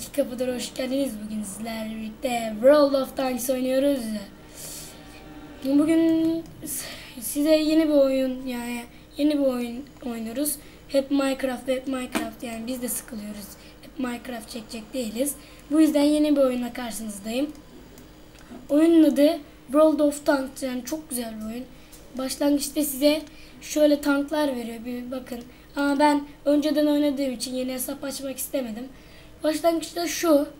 Peki kapılara hoş geldiniz. Bugün sizlerle birlikte World of Tanks oynuyoruz. Bugün size yeni bir oyun oynuyoruz. Hep Minecraft yani biz de sıkılıyoruz. Hep Minecraft çekecek değiliz. Bu yüzden yeni bir oyunla karşınızdayım. Oyunun adı World of Tanks, yani çok güzel bir oyun. Başlangıçta size şöyle tanklar veriyor. Bir bakın. Ama ben önceden oynadığım için yeni hesap açmak istemedim. Başlangıçta şu,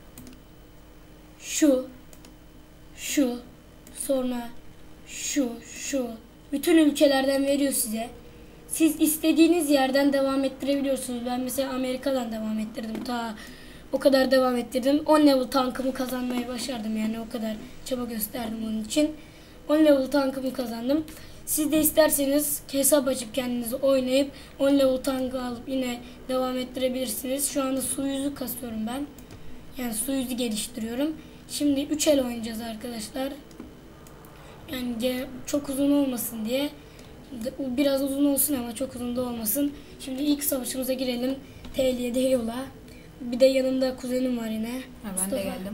sonra şu. Bütün ülkelerden veriyor size. Siz istediğiniz yerden devam ettirebiliyorsunuz. Ben mesela Amerika'dan devam ettirdim. O kadar devam ettirdim. 10 level tankımı kazanmayı başardım. Yani o kadar çaba gösterdim onun için. 10 level tankımı kazandım. Siz de isterseniz hesap açıp kendinizi oynayıp 10 level tankı alıp yine devam ettirebilirsiniz. Şu anda su yüzü kasıyorum ben. Yani su yüzü geliştiriyorum. Şimdi 3 el oynayacağız arkadaşlar. Yani çok uzun olmasın diye. Biraz uzun olsun ama çok uzun da olmasın. Şimdi ilk savaşımıza girelim. TL7 yola. Bir de yanımda kuzenim var yine. Ha, ben de geldim.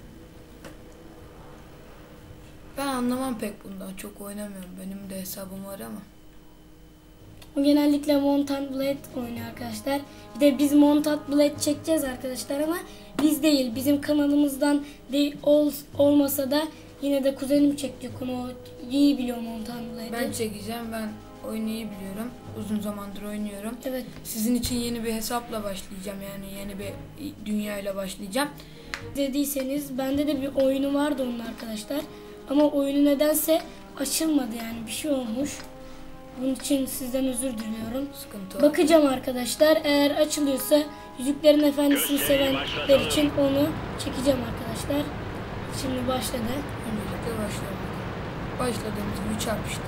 Ben anlamam pek bundan. Çok oynamıyorum. Benim de hesabım var ama. O genellikle Mountain Blade oynuyor arkadaşlar. Bir de biz Mountain Blade çekeceğiz arkadaşlar ama biz değil. Bizim kanalımızdan değil, olmasa da yine de kuzenim çekecek onu. O iyi biliyor Mountain Blade'i. Ben çekeceğim. Ben oyunu iyi biliyorum. Uzun zamandır oynuyorum. Evet. Sizin için yeni bir hesapla başlayacağım. Yani yeni bir dünyayla başlayacağım. Dediyseniz bende de bir oyunu vardı onun arkadaşlar. Ama oyunu nedense açılmadı, yani bir şey olmuş. Bunun için sizden özür diliyorum. Sıkıntı bakacağım arkadaşlar. Eğer açılıyorsa Yüzüklerin Efendisi'ni sevenler için onu çekeceğim arkadaşlar. Şimdi başladı. Öncelikle başlayalım. Başladığımız gibi çarpıştık.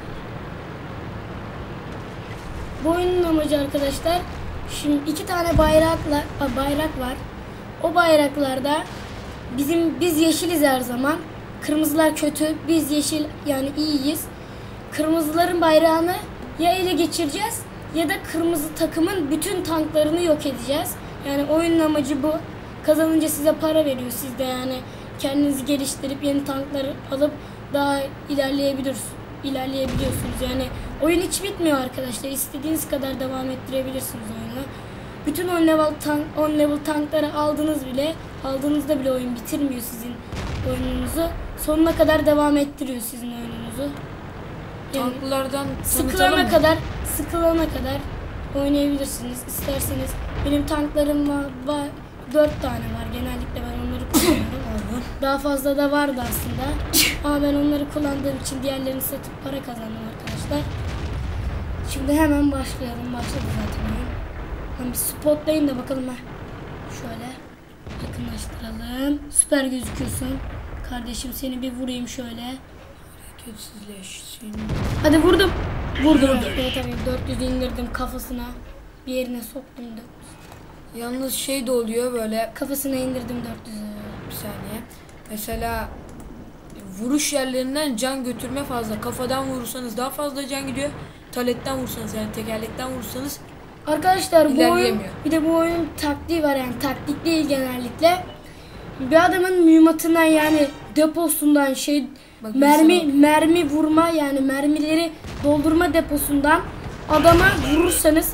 Bu oyunun amacı arkadaşlar, şimdi 2 tane bayrak var. O bayraklarda biz yeşiliz her zaman. Kırmızılar kötü, biz yeşil yani iyiyiz. Kırmızıların bayrağını ya ele geçireceğiz ya da kırmızı takımın bütün tanklarını yok edeceğiz. Yani oyunun amacı bu. Kazanınca size para veriyor. Siz de yani kendinizi geliştirip yeni tankları alıp daha ilerleyebiliyorsunuz. Yani oyun hiç bitmiyor arkadaşlar. İstediğiniz kadar devam ettirebilirsiniz oyunu. Bütün 10 level tankları aldığınızda bile oyun bitirmiyor sizin oyununuzu. Sonuna kadar devam ettiriyor sizin oyununuzu. Yani tanklardan sıkılana kadar oynayabilirsiniz. İsterseniz benim tanklarım var 4 tane var. Genellikle ben onları kullanıyorum. Daha fazla da vardı aslında. Ama ben onları kullandığım için diğerlerini satıp para kazandım arkadaşlar. Şimdi hemen başlayalım. Başladı zaten oyun. Bir spotlayın da bakalım. Şöyle yakınlaştıralım. Süper gözüküyorsun. Kardeşim seni bir vurayım şöyle. Hareketsizleşsin. Hadi vurdum. Evet tabii 400 indirdim kafasına. Bir yerine soktum 400. Yalnız şey de oluyor böyle. Kafasına indirdim 400'ü. Bir saniye. Mesela vuruş yerlerinden can götürme fazla. Kafadan vurursanız daha fazla can gidiyor. Taletten vursanız yani tekerlekten vursanız arkadaşlar bu oyun taktiği var, yani taktik değil genellikle. Bir adamın mühimmatından yani deposundan mermi vurma, yani mermileri doldurma deposundan adama vurursanız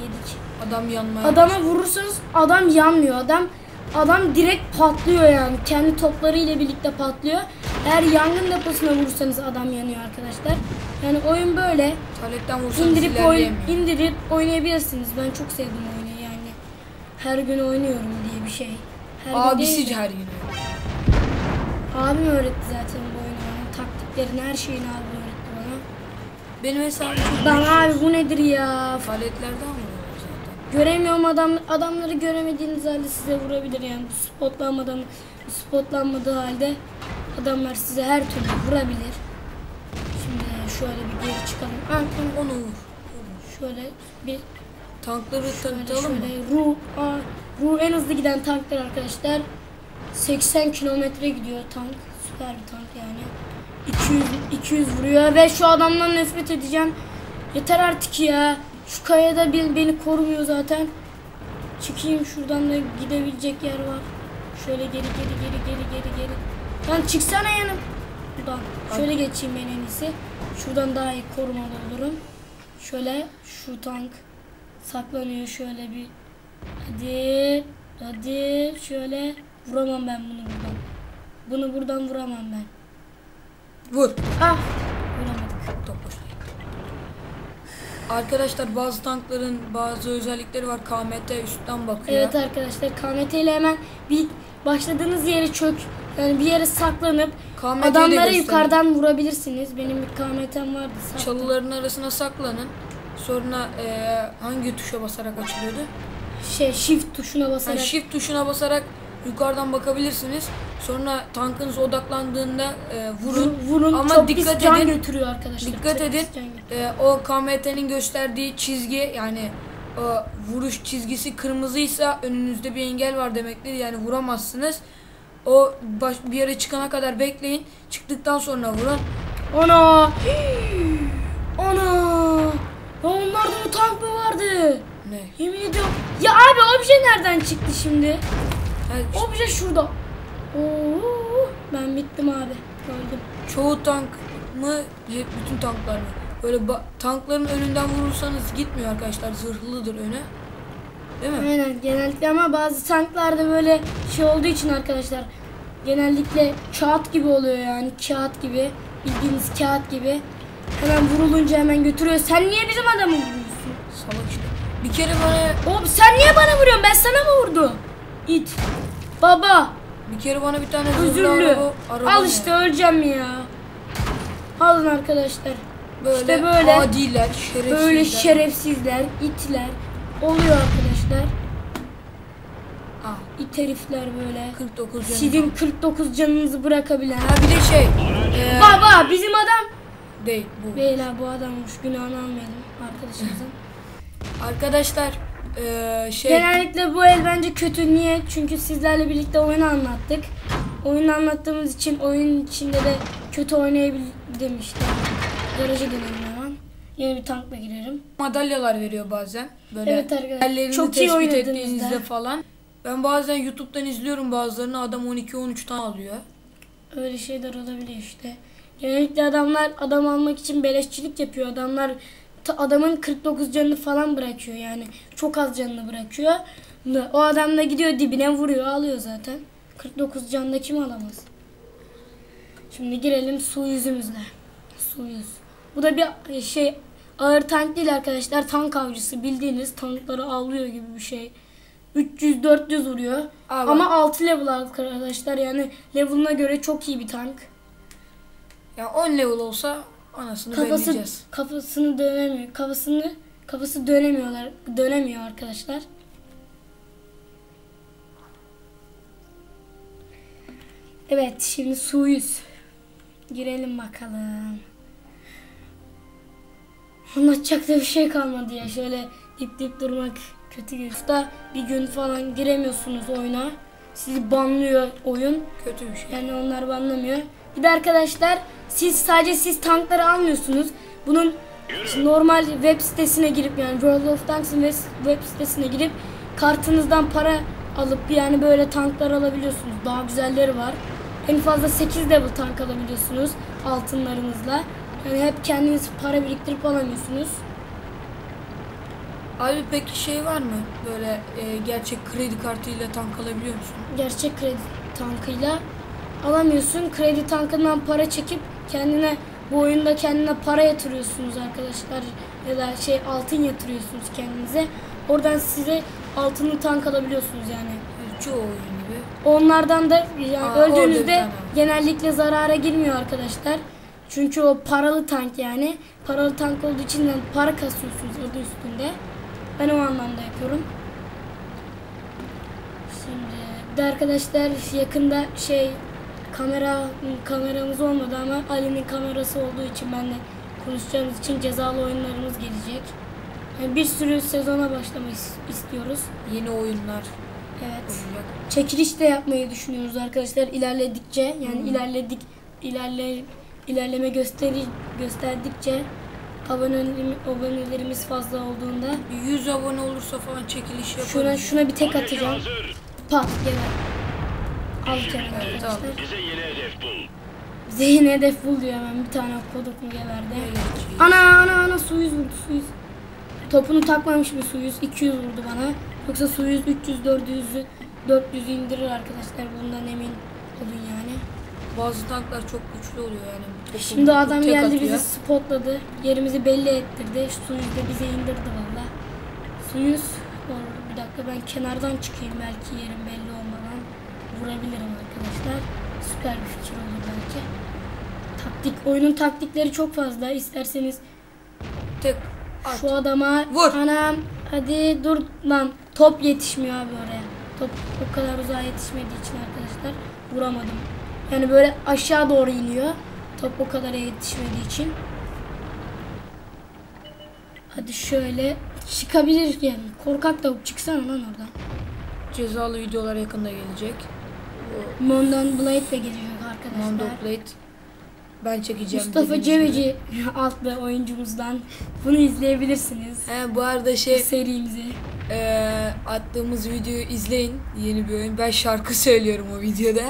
adama vurursanız adam yanmıyor. Adam direkt patlıyor, yani kendi toplarıyla birlikte patlıyor. Eğer yangın deposuna vurursanız adam yanıyor arkadaşlar. Yani oyun böyle. Taletten vursanız indirip oynayabilirsiniz. Ben çok sevdim oyunu yani. Her gün oynuyorum diye bir şey. Abisi her gün. Abim öğretti zaten bu oyunu bana. Taktiklerini, her şeyini abi öğretti bana. Benim hesabım abi bu nedir ya? Paletlerden vuruyor zaten. Göremiyorum adamları göremediğiniz halde size vurabilir yani. Spotlanmadığı halde adamlar size her türlü vurabilir. Şimdi şöyle bir geri çıkalım. Onu vur. Şöyle bir tankları tanıtalım mı? Ruh en hızlı giden tanklar arkadaşlar. 80 kilometre gidiyor tank. Süper bir tank yani. 200 vuruyor ve şu adamdan nefret edeceğim. Yeter artık ya. Şu kayada beni korumuyor zaten. Çıkayım şuradan da gidebilecek yer var. Şöyle geri. Lan çıksana yanım. Buradan. Şöyle geçeyim ben en iyisi. Şuradan daha iyi korumalı olurum. Şöyle şu tank saklanıyor şöyle bir. Hadi şöyle. Vuramam ben bunu buradan. Bunu buradan vuramam ben. Vur. Ah. Vuramadık. Top boş. Arkadaşlar bazı tankların bazı özellikleri var. KMT üstten bakıyor. Evet arkadaşlar, KMT ile hemen bir başladığınız yere yani bir yere saklanıp KMT 'yi de adamları gösterin. yukarıdan vurabilirsiniz. Benim bir KMT'm vardı. Çalıların arasına saklanın. Sonra hangi tuşa basarak açılıyordu? Shift tuşuna basarak. Yani shift tuşuna basarak yukarıdan bakabilirsiniz. Sonra tankınız odaklandığında vurun. Ama Ama çok dikkat pis can edin. götürüyor arkadaşlar. Dikkat Çok edin. pis can götürüyor. O KMT'nin gösterdiği çizgi, yani o vuruş çizgisi kırmızıysa önünüzde bir engel var demektir. Yani vuramazsınız. O bir yere çıkana kadar bekleyin. Çıktıktan sonra vurun. Ana! Ya onlarda o tank mı vardı? Ne? Yemin ediyorum. Ya abi obje nereden çıktı şimdi? Yani Obje şurada. Oo, ben bittim abi. Öldüm. çoğu tank mı? Bütün tanklar mı? Böyle tankların önünden vurursanız gitmiyor arkadaşlar. Zırhlıdır öne. Değil mi? Aynen genellikle, ama bazı tanklarda böyle şey olduğu için arkadaşlar genellikle kağıt gibi oluyor, yani kağıt gibi, bildiğiniz kağıt gibi. Hemen vurulunca hemen götürüyor. Sen niye bizim adamı vuruyorsun? Salak işte. Bir kere bana Oğlum sen niye bana vuruyorsun? Ben sana mı vurdum? İt. Baba. bir tane zırhlı Özürlü. araba Al işte, öleceğim ya. Alın arkadaşlar. böyle, İşte böyle. adiler, şerefsizler. Böyle şerefsizler, itler oluyor arkadaşlar. İt herifler böyle. 49 canı. Sizin 49 canınızı bırakabilen. Ha bir de şey. Baba bizim adam. Değil bu. Beyler bu adammış, günahını almayalım arkadaşımızın. Arkadaşlar şey. Genellikle bu el bence kötü. Niye? Çünkü sizlerle birlikte oyunu anlattık. Oyunu anlattığımız için oyun içinde de kötü oynayabildim işte. Garaja dönelim hemen. Yeni bir tankla girerim. Madalyalar veriyor bazen. Böyle Evet arkadaşlar. yerlerini Çok iyi tespit oynadığınızda. ettiğinizde falan. Ben bazen YouTube'dan izliyorum bazılarını, adam 12-13 tane alıyor. Öyle şeyler olabiliyor işte. Genellikle adamlar adam almak için beleşçilik yapıyor. Adamlar adamın 49 canını falan bırakıyor yani. Çok az canını bırakıyor. O adam da gidiyor dibine vuruyor, alıyor zaten. 49 canında kim alamaz? Şimdi girelim su yüzümüzle. Su yüz. Bu da bir şey, ağır tank değil arkadaşlar. Tank avcısı, bildiğiniz tankları avlıyor gibi bir şey. 300-400 vuruyor. Abi. Ama 6 level arkadaşlar, yani level'ına göre çok iyi bir tank. Ya 10 level olsa anasını belirleyeceğiz. Kafasını dönemiyor. Kafası dönemiyor arkadaşlar. Evet, şimdi su yüz. Girelim bakalım. Anlatacak da bir şey kalmadı ya. Şöyle dip durmak kötü geliyor. Bir gün falan giremiyorsunuz oyuna. Sizi banlıyor oyun. Kötü bir şey. Yani onlar banlamıyor. Bir de arkadaşlar sadece siz tankları almıyorsunuz. Bunun normal web sitesine girip, yani World of Tanks'ın web sitesine girip kartınızdan para alıp yani böyle tanklar alabiliyorsunuz. Daha güzelleri var. En fazla 8 level tank alabiliyorsunuz altınlarınızla. Yani hep kendiniz para biriktirip alamıyorsunuz. Abi peki şey var mı? Böyle gerçek kredi kartıyla tank alabiliyor musun? Gerçek kredi tankıyla alamıyorsun. Kredi tankından para çekip bu oyunda kendine para yatırıyorsunuz arkadaşlar. Ya da altın yatırıyorsunuz kendinize. Oradan size altınlı tank alabiliyorsunuz yani. Çoğu oyun gibi. Onlardan da yani öldüğünüzde tamam. genellikle zarara girmiyor arkadaşlar. Çünkü o paralı tank yani. Paralı tank olduğu için yani para kasıyorsunuz adı üstünde. Ben o anlamda yapıyorum. Şimdi de arkadaşlar yakında kameramız olmadı ama Ali'nin kamerası olduğu için benimle konuşacağımız için cezalı oyunlarımız gelecek. Yani bir sürü sezona başlamak istiyoruz. Yeni oyunlar. Evet. Olacak. Çekiliş de yapmayı düşünüyoruz arkadaşlar ilerledikçe, yani ilerleme gösterdikçe abonelerimiz fazla olduğunda 100 abone olursa falan çekiliş yaparız. şuna bir tek atacağım. Pat geber. Al Kenan Evet, arkadaşlar. Bize yeni hedef bul. Bize yine hedef bul diyor, hemen bir tane kodokunu geberdi. Evet. Ana su yüz vurdu, su yüz. Topunu takmamış mı su yüz? 200 vurdu bana. Yoksa su yüz 300 400 indirir arkadaşlar, bundan emin olun yani. Bazı tanklar çok güçlü oluyor yani. Şimdi adam tek geldi atıyor. bizi spotladı. Yerimizi belli ettirdi. Su yüz de bize indirdi valla. Su yüz. Bir dakika ben kenardan çıkayım, belki yerim belli olmadan vurabilirim arkadaşlar. Süper bir fikir olur belki. Oyunun taktikleri çok fazla. İsterseniz Tek at. şu adama Vur. anam hadi dur lan, top yetişmiyor abi oraya. Top o kadar uzağa yetişmediği için arkadaşlar vuramadım. Yani böyle aşağı doğru iniyor. Top o kadar yetişmediği için. Hadi şöyle çıkabilir yani. Korkak tavuk çıksana lan oradan. Cezalı videolar yakında gelecek. Mondon Blade de gelecek arkadaşlar. Mondo Plate. Ben çekeceğim. Mustafa dediğiniz Ceveci adlı oyuncumuzdan bunu izleyebilirsiniz. gibi. Bu arada Bu serimizi. attığımız videoyu izleyin. Yeni bir oyun. Ben şarkı söylüyorum o videoda.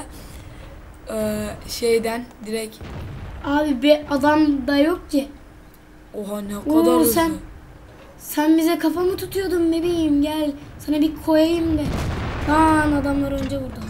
Şeyden direkt. Abi bir adam da yok ki. Oha ne Oo, kadar hızlı. Sen bize kafamı tutuyordun bebeğim, gel sana bir koyayım da. Lan adamlar önce vurdu.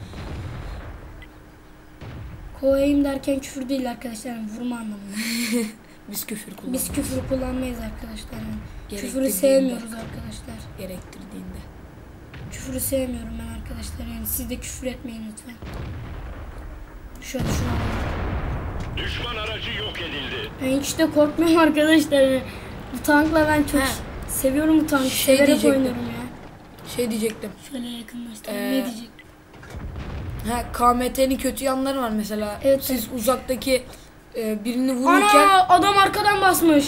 Koyayım derken küfür değil arkadaşlar, yani vurma anlamında. Biz küfür kullanıyoruz. Biz küfür kullanmayız arkadaşlar. Yani. Küfürü Gerektirdiğinde. sevmiyoruz arkadaşlar. Gerektirdiğinde. Küfürü sevmiyorum ben arkadaşlar, yani siz de küfür etmeyin lütfen. Şöyle şunu alalım. Düşman aracı yok edildi. Ben hiç de korkmuyorum arkadaşlar. Yani bu tankla ben çok seviyorum bu tankı. Şey Severek diyecektim. oynuyorum ya. Şey diyecektim. Şöyle yakınlaştırayım. Ne diyecek? KMT'nin kötü yanları var mesela. Evet, Siz uzaktaki birini vururken Ana adam arkadan basmış.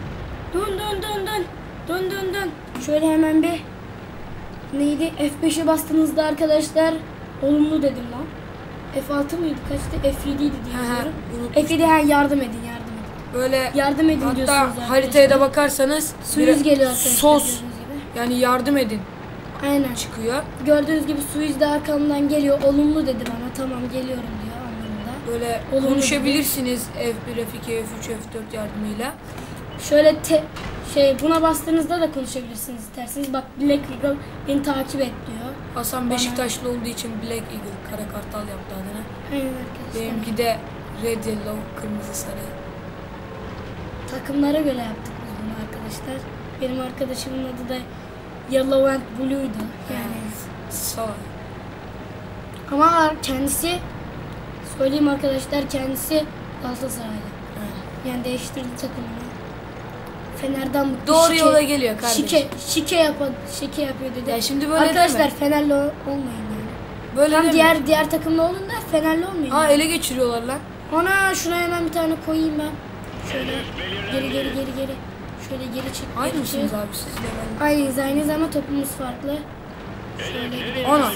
Dön. Şöyle hemen bir neydi? F5'e bastığınızda arkadaşlar olumlu dedim lan. F6 mıydı? Kaçtı? F7'ydi diye biliyorum. unutmuştum. F7 yardım edin. Yardım edin diyorsunuz Hatta arkadaşlar. haritaya da bakarsanız Suyuz geliyor arkadaşlar. sos gördüğünüz gibi. yani yardım edin Aynen. çıkıyor. Gördüğünüz gibi Suyuz da arkamdan geliyor. Olumlu dedi bana. Tamam geliyorum diyor anlamında. Böyle Olumlu konuşabilirsiniz F1, F2, F3, F4 yardımıyla. Şöyle buna bastığınızda da konuşabilirsiniz isterseniz. Bak Black Eagle beni takip et diyor. Hasan Beşiktaşlı olduğu için Black Eagle, kara kartal yaptı adına. Aynen arkadaşlar. Benimki de Red Yellow, kırmızı sarı. Takımlara göre yaptık biz bunu arkadaşlar. Benim arkadaşımın adı da Yellow and Blue'ydu. Yani. Sağ. Ama kendisi, söyleyeyim arkadaşlar, kendisi Galatasaraylı. Yani değiştirdi takımını. Fener'den bıktı. Doğru yola geliyor kardeşim. Şike yapıyor dedi. Ya şimdi böyle arkadaşlar deme. Fenerli olmayın yani. Böyle Tam deme. diğer takımlı olun da Fenerli olmayın. Aa yani. ele geçiriyorlar lan. Ana şuna hemen bir tane koyayım ben. Şöyle geri. Şöyle geri çık. Aynı geri mısınız çık. abi siz de ben? Aynıyız ama topumuz farklı. Şöyle gidelim. Ana.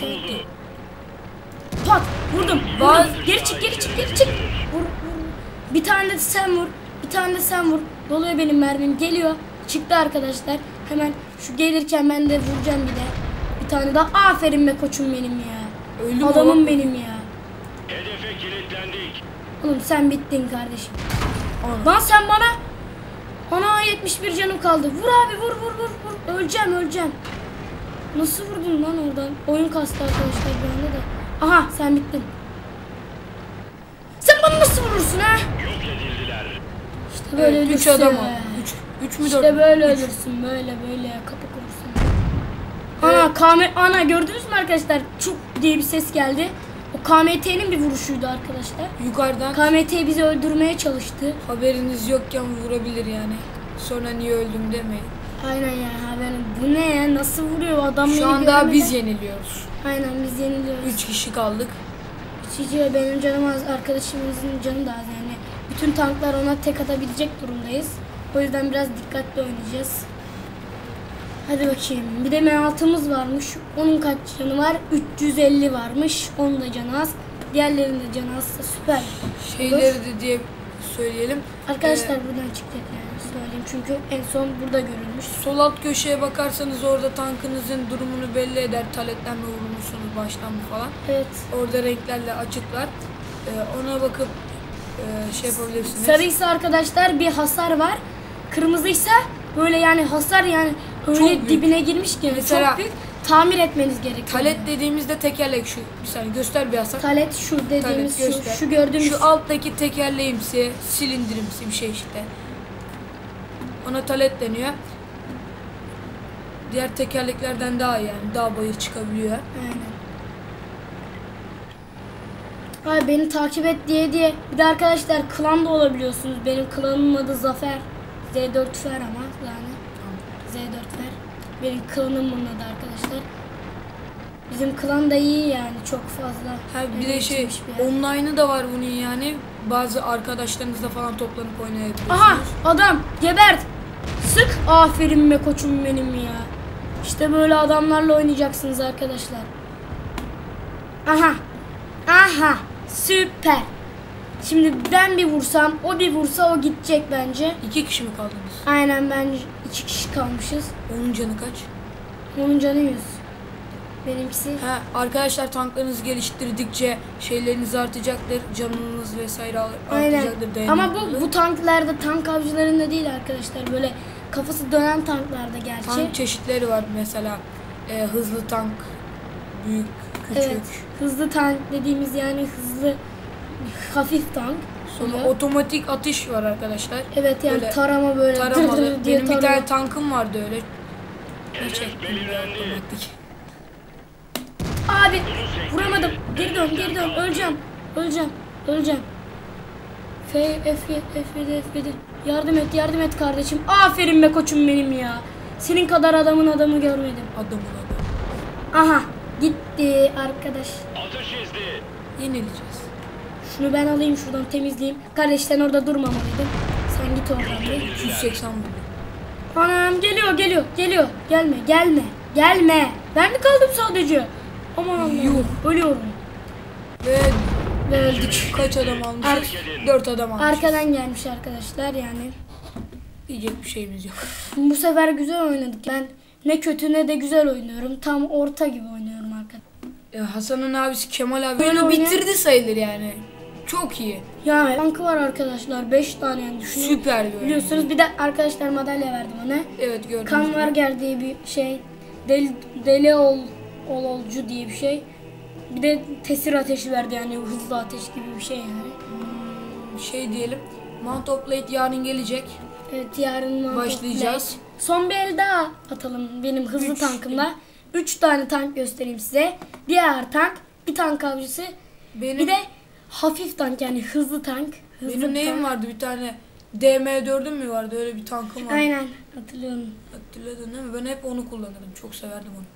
Pat vurdum. Baz- Geri çık. Vur. Bir tane de sen vur. Doluyor benim mermim. Geliyor. Çıktı arkadaşlar. Hemen şu gelirken ben de vuracağım bir de. Bir tane daha. Aferin be koçum benim ya. Öldü mü Adamım o? benim ya. Hedefe kilitlendik. Oğlum sen bittin kardeşim. Ana. Lan sen bana. Ana 71 canım kaldı. Vur abi vur. Öleceğim. Nasıl vurdun lan oradan? Oyun kastı arkadaşlar bir anda da. Aha sen bittin. Sen bana nasıl vurursun ha? Yok edildiler. İşte böyle Evet, 3 ölürsün. adam o. 3 mü 4 İşte böyle ölürsün. Böyle kapı kurursun. Ana gördünüz mü arkadaşlar? Çuk diye bir ses geldi. O KMT'nin bir vuruşuydu arkadaşlar. Yukarıdan KMT bizi öldürmeye çalıştı. haberiniz yokken vurabilir yani. Sonra niye öldüm demeyin. Aynen ya haberim. Bu ne ya? Nasıl vuruyor adam? Şu beni anda görmeden? biz yeniliyoruz. Aynen biz yeniliyoruz. 3 kişi kaldık. Çiçeği benim canım az, arkadaşımızın canı da az yani. Bütün tanklar ona tek atabilecek durumdayız. O yüzden biraz dikkatli oynayacağız. Hadi bakayım. Bir de M6'mız varmış. Onun kaç canı var? 350 varmış. Onun da canı az. Diğerlerinin de canı azsa süper. Şeyleri de diye söyleyelim. Arkadaşlar buradan çıkacak yani. söyleyeyim çünkü en son burada görülmüş. Sol alt köşeye bakarsanız orada tankınızın durumunu belli eder. Taletten mi vurmuşsunuz, baştan mı falan. Evet. Orada renklerle açıklar. Ona bakıp şey yapabilirsiniz. Sarıysa arkadaşlar bir hasar var. Kırmızıysa böyle yani hasar yani öyle dibine girmiş ki Mesela, çok büyük. Tamir etmeniz gerekiyor. Talet dediğimizde tekerlek şu. Bir saniye göster bir hasar. Talet şu dediğimiz Talet, göster. şu gördüğümüz. Şu alttaki tekerleğimsi, silindirimsi bir şey işte. Ona talet deniyor. Diğer tekerleklerden daha iyi yani. Daha bayır çıkabiliyor. Aynen. Ay beni takip et diye. Bir de arkadaşlar klan da olabiliyorsunuz. Benim klanımın adı Zafer. Z4Fer ama yani. Z4Fer. Benim klanımın adı arkadaşlar. Bizim klan da iyi yani çok fazla. Ha, bir de şey online'ı da var bunun yani. Bazı arkadaşlarınızla falan toplanıp oynayabiliyorsunuz. Aha adam gebert. Sık. Aferin be koçum benim ya. İşte böyle adamlarla oynayacaksınız arkadaşlar. Aha. Aha. Süper. Şimdi ben bir vursam, o bir vursa o gidecek bence. 2 kişi mi kaldınız? Aynen bence 2 kişi kalmışız. Onun canı kaç? Onun canı 100. Benimkisi. Ha, arkadaşlar tanklarınızı geliştirdikçe şeyleriniz artacaktır. Canınız vesaire Aynen. artacaktır. Ama bu tanklarda, tank avcılarında değil arkadaşlar. Böyle kafası dönen tanklarda gerçi. Tank çeşitleri var mesela. Hızlı tank, büyük, küçük. Evet. Hızlı tank dediğimiz yani hızlı hafif tank. Sonra oluyor. otomatik atış var arkadaşlar. Evet yani Böyle tarama böyle taramalı. dır dır diye Benim bir tarıyor. tane tankım vardı öyle. Hedef belirlendi. Otomatik. Abi vuramadım. Geri dön. Öleceğim. F7. Yardım et kardeşim. Aferin be koçum benim ya. Senin kadar adamı görmedim. Adamın adı. Aha gitti arkadaş. Atış izni. Yenileceğiz. Şunu ben alayım şuradan temizleyeyim. Kardeş sen orada durmamalıydın. Sen git oradan bir. 280 vurdu. Anam geliyor. Gelme. Ben mi kaldım sadece? Aman Allah'ım. Yuh. Ölüyorum. Ve öldük. kaç adam almışız? 4 adam almışız. Arkadan gelmiş arkadaşlar yani. Diyecek bir şeyimiz yok. Bu sefer güzel oynadık. Ben ne kötü ne de güzel oynuyorum. Tam orta gibi oynuyorum arkadaşlar. Hasan'ın abisi Kemal abi Böyle oyunu oynayan- bitirdi sayılır yani. Çok iyi. Yani tankı var arkadaşlar. 5 tane yani düşünün. Süper bir oyun. Biliyorsunuz bir de arkadaşlar madalya verdim ona. Evet gördünüz. Kanvarger diye bir şey. Deli olcu diye bir şey. Bir de tesir ateşi verdi yani hızlı ateş gibi bir şey yani. Şey diyelim. Mount of Blade yarın gelecek. Evet yarın Başlayacağız. Son bir el daha atalım benim hızlı 3. tankımla. 3 tane tank göstereyim size. Diğer tank, bir tank avcısı, Benim, bir de hafif tank yani hızlı tank. benim neyim vardı bir tane DM4'üm mü vardı öyle bir tankım vardı. Aynen hatırlıyorum. Hatırladın değil mi? Ben hep onu kullanırım. Çok severdim onu.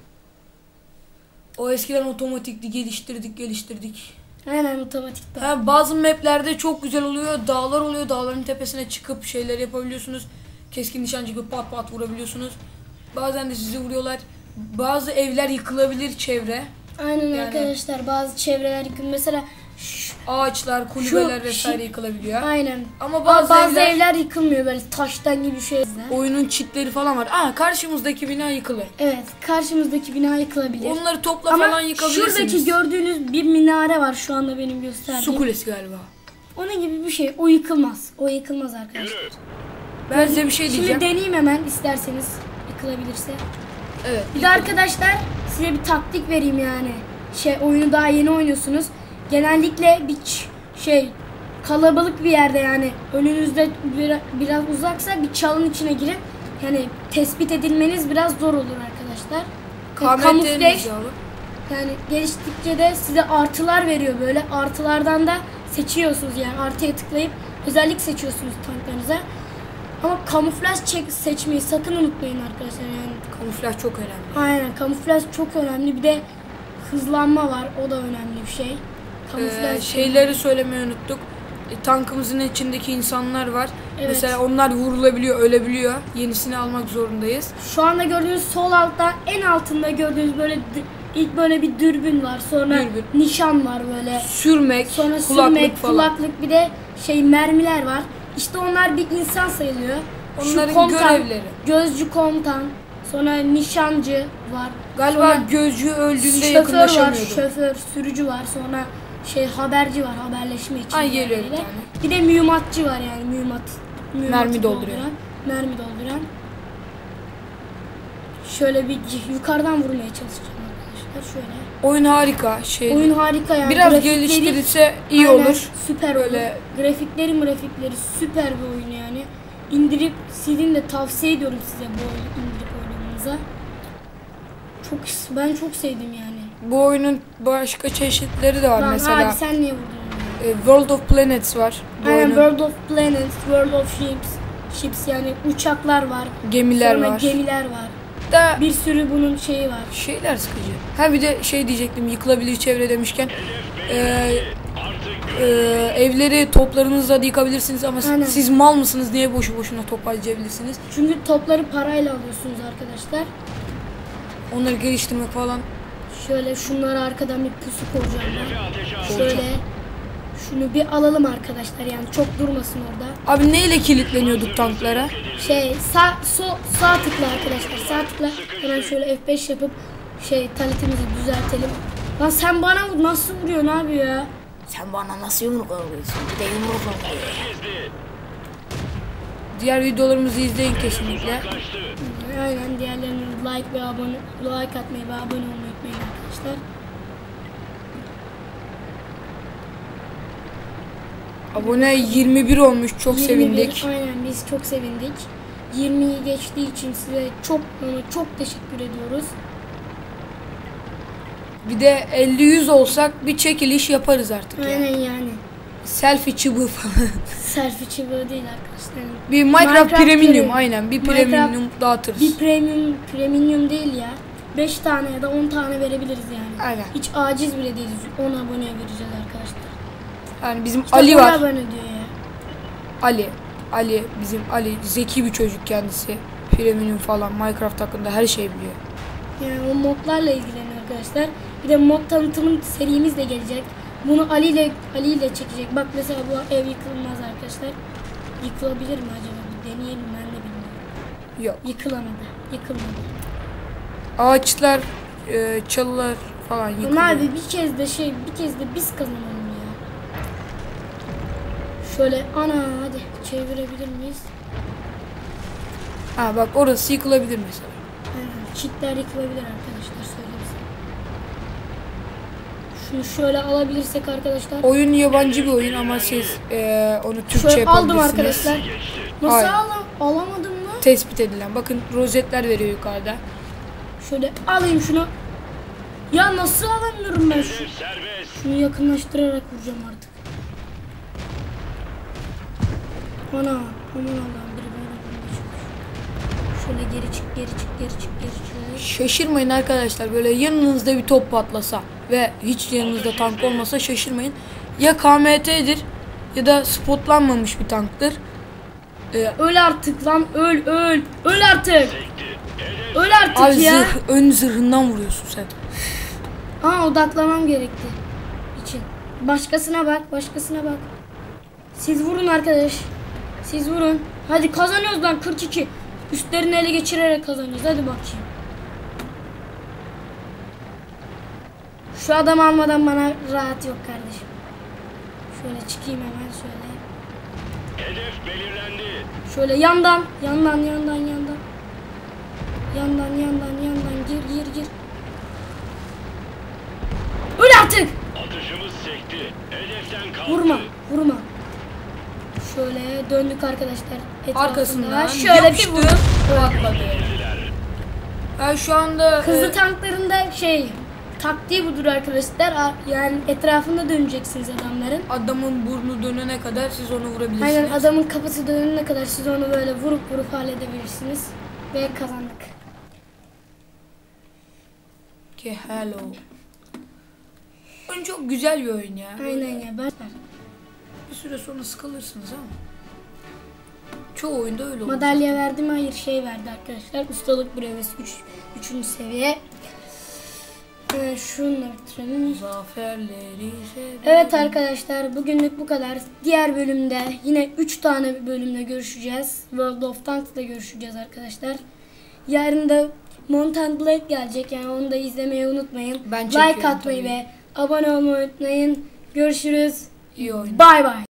O eskiden otomatikti geliştirdik. Aynen otomatik tank. Ha, bazı maplerde çok güzel oluyor. Dağlar oluyor. Dağların tepesine çıkıp şeyler yapabiliyorsunuz. Keskin nişancı gibi pat pat vurabiliyorsunuz. Bazen de sizi vuruyorlar. Bazı evler yıkılabilir çevre. Aynen Yani- arkadaşlar bazı çevreler yıkılıyor. Mesela Ağaçlar, kulübeler Şu- vesaire yıkılabiliyor. aynen. Ama Ama bazı, evler yıkılmıyor böyle taştan gibi şeyler. oyunun çitleri falan var. Karşımızdaki bina yıkılıyor. Evet karşımızdaki bina yıkılabilir. Onları topla Ama falan yıkabilirsiniz. şuradaki gördüğünüz bir minare var şu anda benim gösterdiğim. Su kulesi galiba. Onun gibi bir şey. O yıkılmaz. O yıkılmaz arkadaşlar. Yürü. Ben size bir şey Şimdi diyeceğim. deneyeyim hemen isterseniz yıkılabilirse. Evet. Bir de arkadaşlar size bir taktik vereyim yani. Oyunu daha yeni oynuyorsunuz. Genellikle bir kalabalık bir yerde yani önünüzde biraz uzaksa bir çalın içine girin. Yani tespit edilmeniz biraz zor olur arkadaşlar. Kamuflaj. Yani geliştikçe de size artılar veriyor böyle. Artılardan da seçiyorsunuz yani artıya tıklayıp özellik seçiyorsunuz tanklarınıza. Ama kamuflaj seçmeyi sakın unutmayın arkadaşlar yani. Kamuflaj çok önemli. Aynen kamuflaj çok önemli. Bir de hızlanma var. O da önemli bir şey. Kamuflaj Şeyleri söylemeyi unuttuk. Tankımızın içindeki insanlar var. Evet. Mesela onlar vurulabiliyor, ölebiliyor. Yenisini almak zorundayız. Şu anda gördüğünüz sol altta en altında gördüğünüz böyle ilk böyle bir dürbün var. Sonra Dürbün. nişan var böyle. Sürmek, Sonra kulaklık sürmek, falan. kulaklık bir de mermiler var. İşte onlar bir insan sayılıyor. Onların görevleri. Gözcü komutan, sonra nişancı var. Galiba sonra gözcü öldüğünde şoför var, yakınlaşamıyordu. şoför, sürücü var. Sonra haberci var, haberleşme için. Ay geliyor bir tane. Bir de mühimmatçı var yani Mermi dolduruyor. Mermi dolduran. Şöyle bir yukarıdan vurmaya çalışacağım arkadaşlar. Şöyle. Oyun harika. Oyun harika yani. Biraz Grafikleri- geliştirilse iyi Aynen, olur. Süper Böyle- olur. Grafikleri süper bir oyun yani. İndirip sizin de tavsiye ediyorum size bu oyunu indirip oynamanıza. Ben çok sevdim yani. Bu oyunun başka çeşitleri de var Lan mesela. abi sen niye vurdun? World of Planets var. Bu Aynen, oyunun World of Planets, World of Ships yani uçaklar var. gemiler Sonra var. gemiler var. Da Bir sürü bunun şeyi var. şeyler sıkıcı. Ha bir de diyecektim, yıkılabilir çevre demişken. Evleri toplarınızla da yıkabilirsiniz ama Aynen. siz mal mısınız? Niye boşu boşuna top harcayabilirsiniz? Çünkü topları parayla alıyorsunuz arkadaşlar. Onları geliştirmek falan. Şöyle şunlara arkadan bir pusu koyacağım ben. Ateşe al. Şöyle şunu bir alalım arkadaşlar yani çok durmasın orada. Abi neyle kilitleniyorduk tanklara? Sağ tıkla arkadaşlar, sağ tıkla. Hemen şöyle F5 yapıp taletimizi düzeltelim. Lan sen bana nasıl vuruyorsun abi ya? Sen bana nasıl yumruk alıyorsun? Bir de yumruk alıyor. Gizli. Diğer videolarımızı izleyin kesinlikle. Kaçtı. Aynen, diğerlerini like atmayı ve abone olmayı unutmayın arkadaşlar. Abone 21 olmuş, çok 21, sevindik. Aynen, biz çok sevindik. 20'yi geçtiği için size çok ama çok teşekkür ediyoruz. Bir de 50-100 olsak bir çekiliş yaparız artık ya. Aynen yani. Selfie çubuğu falan. Selfie çubuğu değil arkadaşlar. Bir Minecraft Premium, Premium. aynen bir Minecraft- Premium dağıtırız. Bir premium değil ya. 5 tane ya da 10 tane verebiliriz yani. Aynen. Hiç aciz bile değiliz. 10 aboneye vereceğiz arkadaşlar. Yani bizim İşte Ali 10 var. abone diyor ya. Bizim Ali zeki bir çocuk kendisi. Premium falan, Minecraft hakkında her şeyi biliyor. Yani o modlarla ilgileniyor arkadaşlar. Bir de mod tanıtımın serimiz de gelecek. Bunu Ali ile çekecek. Bak mesela bu ev yıkılmaz arkadaşlar. Yıkılabilir mi acaba? Bir deneyelim, ben de bilmiyorum. Yok. Yıkılmadı. Ağaçlar, çalılar falan yıkılıyor. Ama abi bir kez de biz kazanalım ya. Şöyle hadi çevirebilir miyiz? Ha bak, orası yıkılabilir mesela. Aynen. Çitler yıkılabilir arkadaşlar, söyleyeyim size. Şunu şöyle alabilirsek arkadaşlar. Oyun yabancı bir oyun ama siz onu Türkçe Şöyle aldım yapabilirsiniz. arkadaşlar. Nasıl Hayır. alamadım mı? Tespit edilen. Bakın rozetler veriyor yukarıda. Şöyle alayım şunu. Ya nasıl alamıyorum ben şu? Serbest. Şunu yakınlaştırarak vuracağım artık. Aman Allah'ım, biri böyle vurmaya çalışıyor. Şöyle geri çık. Şöyle. Şaşırmayın arkadaşlar, böyle yanınızda bir top patlasa ve hiç yanınızda tank olmasa şaşırmayın. Ya KMT'dir ya da spotlanmamış bir tanktır. Öl artık lan, öl artık. Öl artık Abi ya. ön zırhından vuruyorsun sen. Odaklamam gerekti için. Başkasına bak. Siz vurun arkadaş. Siz vurun. Hadi kazanıyoruz lan, 42. Üstlerini ele geçirerek kazanıyoruz. Hadi bakayım. Şu adam almadan bana rahat yok kardeşim. Şöyle çıkayım hemen şöyle. Hedef belirlendi. Şöyle yandan. Yandan gir. Öl artık. Atışımız sekti. Hedeften kalktı. Vurma. Şöyle döndük arkadaşlar. Etrafında. Arkasından şöyle bir yapıştı, vur. patladı. Şu anda Hızlı tanklarında taktiği budur arkadaşlar. Yani etrafında döneceksiniz adamların. adamın burnu dönene kadar siz onu vurabilirsiniz. Aynen, adamın kafası dönene kadar siz onu böyle vurup halledebilirsiniz. Ve kazandık. Ki hello. Oyun çok güzel bir oyun ya. Aynen ya, ben Bir süre sonra sıkılırsınız ama. Çoğu oyunda öyle olur. madalya verdi mi? Hayır, verdi arkadaşlar. Ustalık brevesi 3. seviye. Şununla bitirelim. Zaferleri severim. Evet arkadaşlar, bugünlük bu kadar. Diğer bölümde yine 3 tane bölümde görüşeceğiz. World of Tanks'la görüşeceğiz arkadaşlar. Yarın da Mountain Blade gelecek, yani onu da izlemeyi unutmayın. Ben Like çekiyorum atmayı tabii. ve abone olmayı unutmayın. Görüşürüz. İyi oyun. Bay bay.